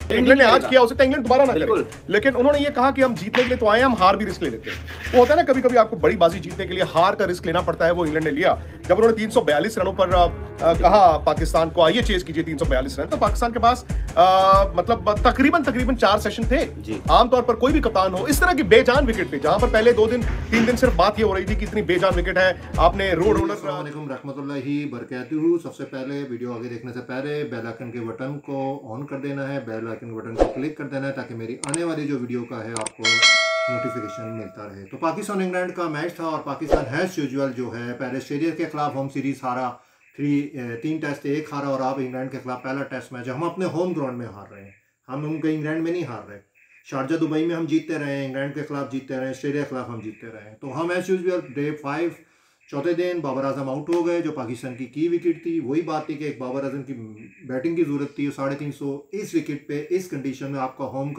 England ने आज किया, हो सकता है इंग्लैंड दोबारा ना करे, लेकिन उन्होंने ये कहा कि हम जीतने के लिए तो आए हैं, हम हार भी रिस्क ले लेते हैं। वो होता है ना, कभी कभी आपको बड़ी बाजी जीतने के लिए हार का रिस्क लेना पड़ता है। वो इंग्लैंड ने लिया जब उन्होंने 342 रनों पर कहा पाकिस्तान को आइए चेज कीजिए 342 रन, तो पाकिस्तान के पास मतलब तकरीबन 4 सेशन थे। आमतौर पर कोई भी कप्तान हो इस तरह की बेजान विकेट पे, जहां पर पहले 2-3 दिन सिर्फ बात ये हो रही थी कि इतनी बेजान विकेट है, आपने रोड रोलर। अस्सलाम वालेकुम रहमतुल्लाहि बरकातुहू। सबसे पहले वीडियो आगे देखने से पहले बेल आइकन के बटन को ऑन कर देना है, बेल आइकन के बटन को क्लिक कर देना है ताकि मेरी आने वाली जो वीडियो का है आपको नोटिफिकेशन मिलता रहे। तो पाकिस्तान इंग्लैंड का मैच था और पाकिस्तान हैज यूजुअल जो है पहले ऑस्ट्रेलिया के खिलाफ होम सीरीज हारा, 3 टेस्ट 1 हारा, और अब इंग्लैंड के खिलाफ पहला टेस्ट मैच हम अपने होम ग्राउंड में हार रहे हैं। हम उनके इंग्लैंड में नहीं हार रहे, शारजा दुबई में हम जीतते रहे हैं, इंग्लैंड के खिलाफ जीतते रहे, ऑस्ट्रेलिया के खिलाफ हम जीतते रहे। तो हम एज यूजुअल डे 5 चौथे दिन बाबर आजम आउट हो गए, जो पाकिस्तान की विकेट थी। वही बात थी कि एक बाबर आजम की बैटिंग की जरूरत थी। 350 इस विकेट पे, इस कंडीशन में आपका होम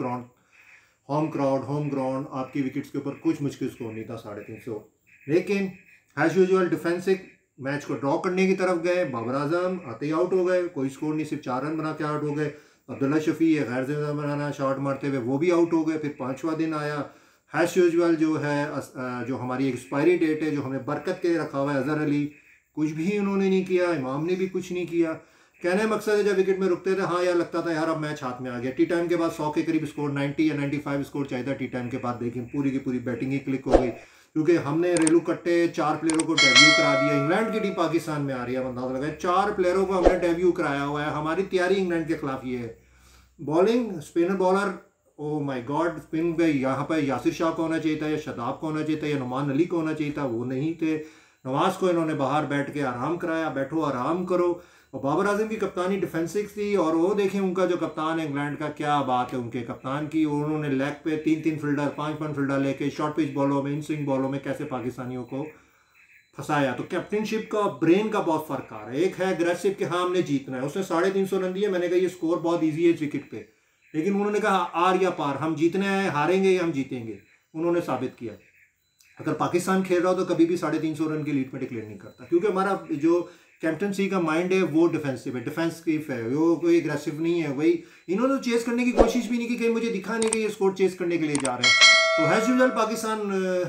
ग्राउंड आपकी विकेट्स के ऊपर कुछ मुश्किल स्कोर नहीं था 350। लेकिन एज यूजुअल डिफेंसिव मैच को ड्रॉ करने की तरफ गए। बाबर आजम आते ही आउट हो गए, कोई स्कोर नहीं, सिर्फ 4 रन बना के आउट हो गए। अब्दुल्ला शफी गैर जिम्मेदाराना शॉट मारते हुए वो भी आउट हो गए। फिर 5वां दिन आया, हैश यूजुअल जो है जो हमारी एक्सपायरी डेट है, जो हमें बरकत के रखा हुआ है, अजहर अली, कुछ भी उन्होंने नहीं किया, इमाम ने भी कुछ नहीं किया। कहने मकसद है जब विकेट में रुकते थे, हाँ यार लगता था यार अब मैच हाथ में आ गया। टी टाइम के बाद 100 के करीब स्कोर, 90 या 95 स्कोर चाहिए था टी टाइम के बाद, लेकिन पूरी की पूरी बैटिंग ही क्लिक हो गई क्योंकि हमने रेलू कट्टे 4 प्लेयरों को डेब्यू करा दिया। इंग्लैंड की टीम पाकिस्तान में आ रही है, अंदाजा लगाए 4 प्लेयरों को हमने डेब्यू कराया हुआ है। हमारी तैयारी इंग्लैंड के खिलाफ ये है। Bowling spinner bowler, oh my god, spin पे यहाँ पर यासिर शाह को होना चाहिए था, या शदाब को होना चाहिए था, या नुमान अली को होना चाहिए था, वो नहीं थे। नवाज को इन्होंने बाहर बैठ के आराम कराया, बैठो आराम करो। और बाबर आजम की कप्तानी डिफेंसिव थी, और वो देखें उनका जो कप्तान है इंग्लैंड का, क्या बात है उनके कप्तान की। उन्होंने लेग पे 3-3 फील्डर, 5 फील्डर लेके शॉर्ट पिच बॉलों में, इन स्विंग बॉलों में कैसे पाकिस्तानियों को फंसाया। तो कैप्टनशिप का ब्रेन का बहुत फर्क आ रहा है। एक है अग्रेसिव कि हाँ हमने जीतना है, उसने 350 रन दिए, मैंने कहा ये स्कोर बहुत ईजी है इस विकेट पे, लेकिन उन्होंने कहा आर या पार, हम जीतने आए, हारेंगे या हम जीतेंगे। उन्होंने साबित किया। अगर पाकिस्तान खेल रहा हो तो कभी भी 350 रन की लीड में डिक्लेयर नहीं करता, क्योंकि हमारा जो कैप्टनसी का माइंड है वो डिफेंसिव है, डिफेंसिव है, वो कोई एग्रेसिव नहीं है। वही इन्होंने तो चेस करने की कोशिश भी नहीं की, कहीं मुझे दिखा नहीं कि ये स्कोर चेस करने के लिए जा रहे हैं। तो एज यूजुअल पाकिस्तान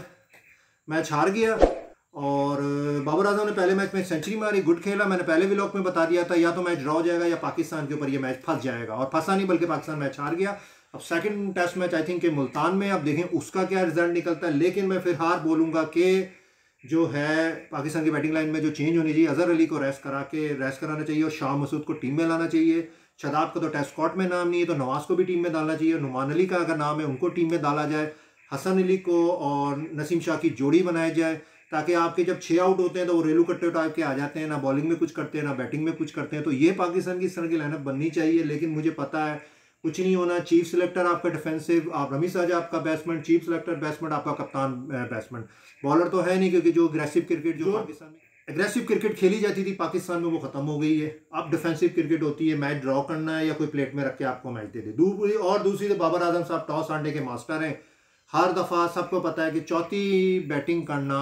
मैच हार गया, और बाबर आजम ने पहले मैच में सेंचुरी मारी, गुड खेला। मैंने पहले व्लॉग में बता दिया था या तो मैच ड्रॉ हो जाएगा या पाकिस्तान के ऊपर ये मैच फंस जाएगा, और फंसा नहीं बल्कि पाकिस्तान मैच हार गया। अब second test match I think के मुल्तान में, अब देखें उसका क्या रिजल्ट निकलता है। लेकिन मैं फिर हार बोलूँगा कि जो है पाकिस्तान की बैटिंग लाइन में जो चेंज होनी चाहिए, अजहर अली को रेस्ट कराना चाहिए, और शाह मसूद को टीम में लाना चाहिए। शदाब का तो टेस्ट स्क्वाड में नाम नहीं है, तो नवाज को भी टीम में डालना चाहिए। नुमान अली का अगर नाम है उनको टीम में डाला जाए, हसन अली को और नसीम शाह की जोड़ी बनाई जाए, ताकि आपके जब 6 आउट होते हैं तो वो रेलू कट्टे टाइप के आ जाते हैं, ना बॉलिंग में कुछ करते हैं ना बैटिंग में कुछ करते हैं। तो ये पाकिस्तान की इस तरह की लाइनअप बननी चाहिए, लेकिन मुझे पता है कुछ नहीं होना। चीफ सिलेक्टर आपका डिफेंसिव, आप रमीज साजा आपका बैट्समैन, चीफ सिलेक्टर बैट्समैन, आपका कप्तान बैट्समैन, बॉलर तो है नहीं, क्योंकि जो अग्रेसिव क्रिकेट जो पाकिस्तान में अग्रेसिव क्रिकेट खेली जाती थी पाकिस्तान में वो खत्म हो गई है। अब डिफेंसिव क्रिकेट होती है, मैच ड्रॉ करना है या कोई प्लेट में रख के आपको मैच दे दे। दूसरी तो बाबर आजम साहब टॉस हारने के मास्टर हैं। हर दफ़ा सबको पता है कि चौथी बैटिंग करना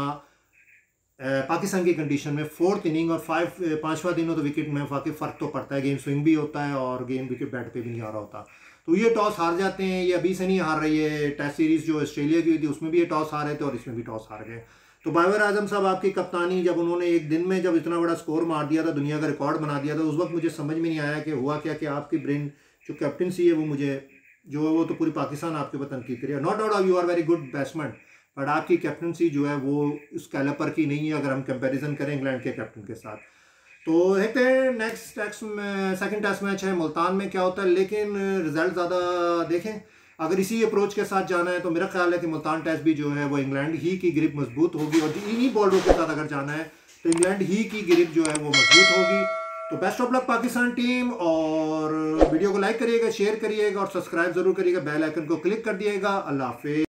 पाकिस्तान की कंडीशन में 4th इनिंग और 5वां दिन हो तो विकेट में वाकई फ़र्क तो पड़ता है। गेम स्विंग भी होता है और गेम विकेट बैट पे भी नहीं आ रहा होता, तो ये टॉस हार जाते हैं। ये अभी से नहीं हार रही है, टेस्ट सीरीज़ जो ऑस्ट्रेलिया की हुई थी उसमें भी ये टॉस हारे थे और इसमें भी टॉस हार गए। तो बाबर आजम साहब आपकी कप्तानी, जब उन्होंने एक दिन में जब इतना बड़ा स्कोर मार दिया था, दुनिया का रिकॉर्ड बना दिया था, उस वक्त मुझे समझ में नहीं आया कि हुआ क्या कि आपकी ब्रेन जो कैप्टनसी है वो मुझे जो है वो तो पूरी पाकिस्तान आपके ऊपर तनकीद करिए। Not doubt you are very good batsman, but आपकी कैप्टनसी जो है वो इस कैलिबर की नहीं है अगर हम कंपैरिजन करें इंग्लैंड के कैप्टन के साथ। तो देखते हैं नेक्स्ट सेकंड टेस्ट मैच है मुल्तान में क्या होता है, लेकिन रिजल्ट ज़्यादा देखें अगर इसी अप्रोच के साथ जाना है तो मेरा ख्याल है कि मुल्तान टेस्ट भी जो है वो इंग्लैंड ही की ग्रिप मजबूत होगी, और इन्हीं बॉलरों के साथ अगर जाना है तो इंग्लैंड ही की ग्रिप जो है वो मजबूत होगी। तो best of luck Pakistan team, और वीडियो को लाइक करिएगा, शेयर करिएगा और सब्सक्राइब जरूर करिएगा, बेल आइकन को क्लिक कर दिएगा। अल्लाह हाफिज़।